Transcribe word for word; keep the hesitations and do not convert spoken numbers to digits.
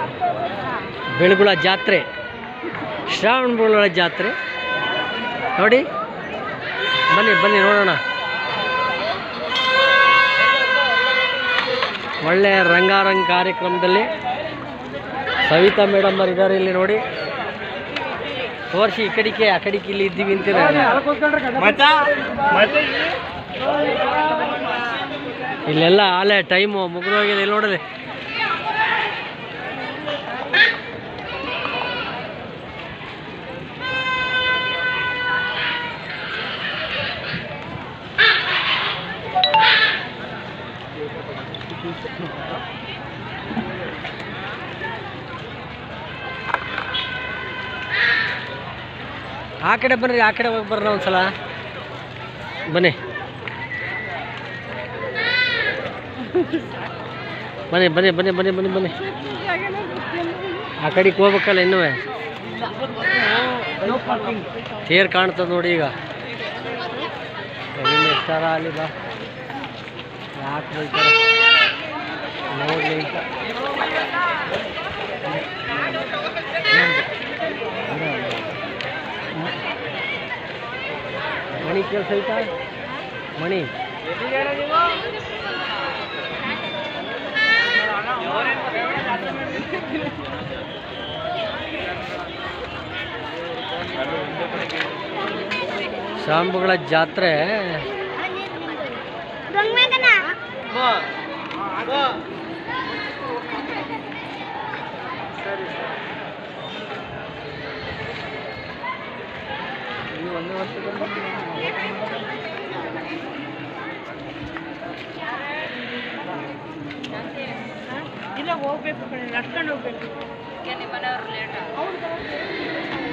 ಬೆಳಗುಳ ಜಾತ್ರೆ, ಶ್ರಾವಣ ಬೆಳಗುಳ ಜಾತ್ರೆ ನೋಡಿ. ಬನ್ನಿ ಬನ್ನಿ ನೋಡೋಣ. ಒಳ್ಳೆ ರಂಗಾರಂಗ್ ಕಾರ್ಯಕ್ರಮದಲ್ಲಿ ಸವಿತಾ ಮೇಡಮ್ ಅವರು ಇದ್ದಾರೆ ಇಲ್ಲಿ ನೋಡಿ. ತೋರಿಸಿ ಈ ಕಡಿಕೆ ಆ ಕಡಿಕೆ ಇಲ್ಲಿ ಇದ್ದೀವಿ ಅಂತೀರ. ಇಲ್ಲೆಲ್ಲ ಆಲೆ ಟೈಮು ಮುಗಿದೋಗಿದೆ. ಇಲ್ಲಿ ನೋಡಲಿ ಆ ಕಡೆ ಬನ್ರಿ, ಆ ಕಡೆ ಹೋಗಿ ಬರ್ರಿ ಒಂದ್ಸಲ. ಬನ್ನಿ ಬನ್ನಿ ಬನ್ನಿ ಬನ್ನಿ ಬನ್ನಿ ಬನ್ನಿ ಬನ್ನಿ ಆ ಕಡೆಗೆ ಹೋಗ್ಬೇಕಲ್ಲ ಇನ್ನೂ. ತೇರು ಕಾಣ್ತದೆ ನೋಡಿ. ಈಗ ಎಷ್ಟಾರ ಅಲ್ಲಿ ಬಾ, ಯಾಕೆ ಬೈತಾರೆ ನೋಡಲಿ ಅಂತ. ಮಣಿ ಕೆಲಸ ಐತಾ ಮಣಿ? ಶಾಂಬುಗಳ ಜಾತ್ರೆ ಇಲ್ಲ ಹೋಗ್ಬೇಕು, ನಡ್ಕೊಂಡು ಹೋಗ್ಬೇಕು.